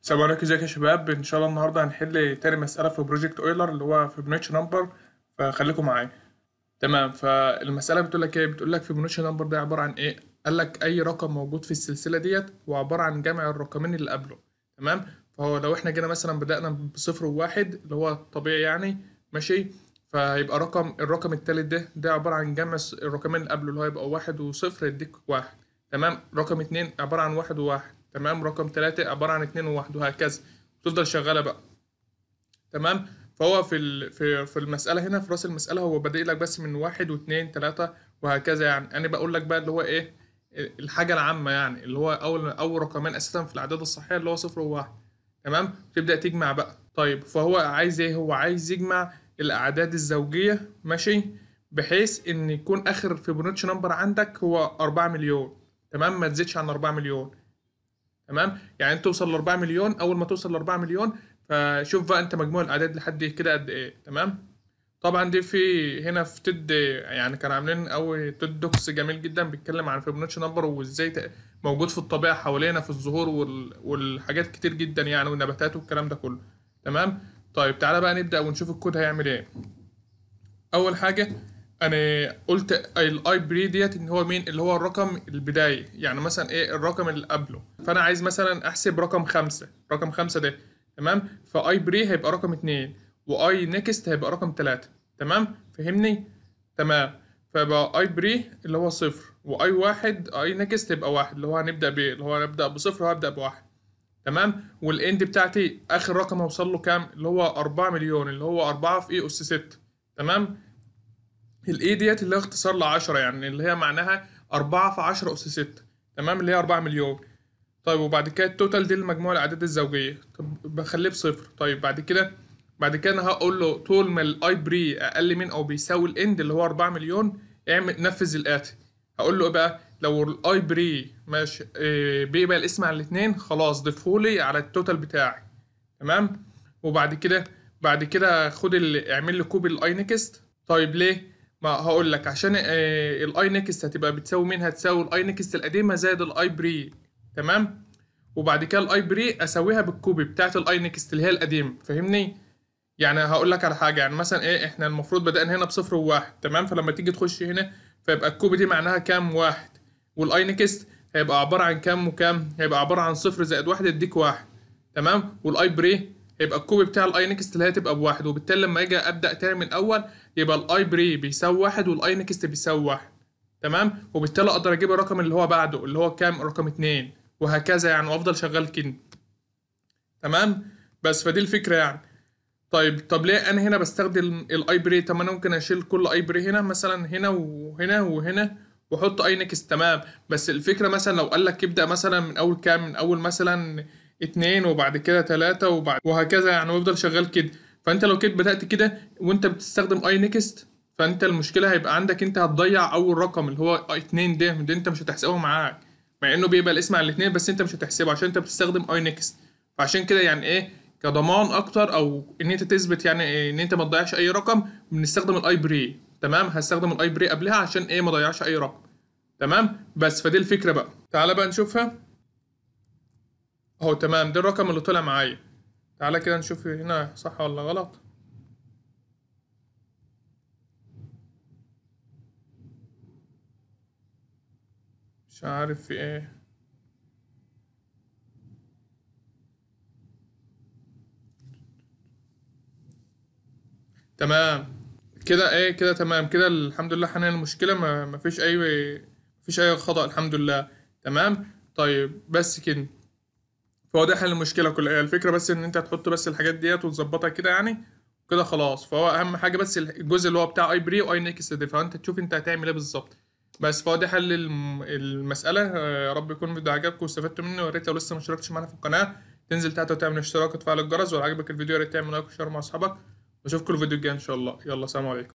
السلام عليكم، ازيك يا شباب؟ ان شاء الله النهارده هنحل تاني مسألة في بروجكت اويلر اللي هو في بنوتش نمبر. فخليكم معايا. تمام. فالمسألة بتقول لك ايه؟ بتقول لك في بنوتش نمبر ده عبارة عن ايه؟ قال لك اي رقم موجود في السلسلة ديت هو عبارة عن جمع الرقمين اللي قبله. تمام. فهو لو احنا جينا مثلا بدأنا بصفر وواحد اللي هو الطبيعي يعني. ماشي. فهيبقى الرقم التالت ده عبارة عن جمع الرقمين اللي قبله اللي هو يبقى واحد وصفر يديك واحد. تمام. رقم اتنين عبارة عن واحد وواحد. تمام. رقم تلاتة عبارة عن اتنين وواحد وهكذا. تفضل شغالة بقى. تمام. فهو في المسألة هنا في رأس المسألة هو بادئ لك بس من واحد واتنين تلاتة وهكذا. يعني أنا بقول لك بقى اللي هو إيه الحاجة العامة، يعني اللي هو أول رقمين أساسا في الأعداد الصحيحة اللي هو صفر وواحد. تمام. تبدأ تجمع بقى. طيب فهو عايز إيه؟ هو عايز يجمع الأعداد الزوجية. ماشي. بحيث إن يكون آخر فيبوناتشي نمبر عندك هو 4 مليون. تمام. ما تزيدش عن 4 مليون. تمام. يعني انت توصل ل 4 مليون. اول ما توصل ل 4 مليون فشوف بقى انت مجموع الاعداد لحد كده قد ايه. تمام. طبعا دي هنا في تد، يعني كانوا عاملين قوي تد دوكس جميل جدا بيتكلم عن فيبوناتشي نمبر وازاي موجود في الطبيعه حوالينا في الزهور والحاجات كتير جدا يعني، والنباتات والكلام ده كله. تمام. طيب تعالى بقى نبدا ونشوف الكود هيعمل ايه. اول حاجه انا قلت الاي بري ديت ان هو مين اللي هو الرقم البداية، يعني مثلا ايه الرقم اللي قبله. فانا عايز مثلا احسب رقم خمسة. رقم خمسة ده. تمام. فاي بري هيبقى رقم اتنين، واي نيكست هيبقى رقم تلاتة. تمام. فهمني؟ تمام. فيبقى اي بري اللي هو صفر، واي واحد اي نيكست يبقى واحد اللي هو هنبدأ بيه اللي هو هنبدأ بصفر وهبدأ بواحد. تمام. والاند بتاعتي اخر رقم هوصل له كام اللي هو 4 مليون اللي هو 4 في اي اس 6. تمام. الاي ديت اللي هي اختصار ل 10، يعني اللي هي معناها 4 في 10 اس 6. تمام. اللي هي 4 مليون. طيب وبعد كده التوتال دي المجموع الاعداد الزوجيه. طب بخليه بصفر. طيب بعد كده انا هقول له طول ما الاي بري اقل من او بيساوي الاند اللي هو 4 مليون اعمل نفذ الاتي. هقول له ايه بقى؟ لو الاي بري ماشي بيقبل الاسم على الاثنين خلاص ضيفهولي على التوتال بتاعي. تمام. وبعد كده خد اعمل لي كوبي الاي نيكست. طيب ليه؟ ما هقول لك عشان الاي نيكست هتبقى بتساوي مين؟ هتساوي الاي نيكست القديمه زائد الاي بري. تمام. وبعد كده الاي بري اسويها بالكوبي بتاعت الاي نيكست اللي هي القديمه. فاهمني؟ يعني هقول لك على حاجه، يعني مثلا ايه احنا المفروض بدأنا هنا بصفر وواحد. تمام. فلما تيجي تخش هنا فيبقى الكوبي دي معناها كام؟ واحد. والاي نيكست هيبقى عباره عن كام وكام؟ هيبقى عباره عن صفر زائد واحد يديك واحد. تمام. والاي بري هيبقى الكوبي بتاع الاي نيكست اللي هي تبقى بواحد، وبالتالي لما اجي ابدا تاني من الاول يبقى الاي بري بيساوي واحد والاي نيكست بيساوي واحد. تمام. وبالتالي اقدر اجيب الرقم اللي هو بعده اللي هو كام؟ رقم اتنين. وهكذا يعني، وافضل شغال كده. تمام. بس فدي الفكره يعني. طب ليه انا هنا بستخدم الاي بري؟ طب ما انا ممكن اشيل كل اي بري هنا مثلا هنا وهنا وهنا واحط اي نكست. تمام. بس الفكره مثلا لو قال لك ابدا مثلا من اول كام؟ من اول مثلا اتنين وبعد كده تلاتة وهكذا يعني، ويفضل شغال كده. فانت لو كده بدأت كده وانت بتستخدم اي نكست، فانت المشكله هيبقى عندك انت هتضيع اول رقم اللي هو اتنين ده انت مش هتحسبه معاك. مع انه بيبقى الاسم على الاتنين بس انت مش هتحسبه عشان انت بتستخدم اي نكست. فعشان كده يعني ايه كضمان اكتر او ان انت تثبت يعني إيه ان انت ما تضيعش اي رقم بنستخدم الاي بري. تمام. هستخدم الاي بري قبلها عشان ايه ما اضيعش اي رقم. تمام. بس فدي الفكره بقى. تعالى بقى نشوفها. اهو تمام. ده الرقم اللي طلع معايا. تعالى كده نشوف هنا صح ولا غلط. مش عارف في ايه. تمام. كده ايه كده تمام كده الحمد لله حلينا المشكله. ما فيش اي خطأ الحمد لله. تمام. طيب بس كده. فهو ده حل المشكله كلها. هي الفكره بس ان انت هتحط بس الحاجات ديت وتظبطها كده يعني. كده خلاص. فهو اهم حاجه بس الجزء اللي هو بتاع اي بري واي نيكست ده، فانت تشوف انت هتعمل ايه بالظبط. بس فهو ده حل المساله. يا رب يكون الفيديو عجبكم واستفدتوا منه. ويا ريت لو لسه ما اشتركتش معانا في القناه تنزل تحت وتعمل اشتراك وتفعل الجرس. ولو عجبك الفيديو يا ريت تعمل لايك وشير مع اصحابك. واشوفكم الفيديو الجاي ان شاء الله. يلا سلام عليكم.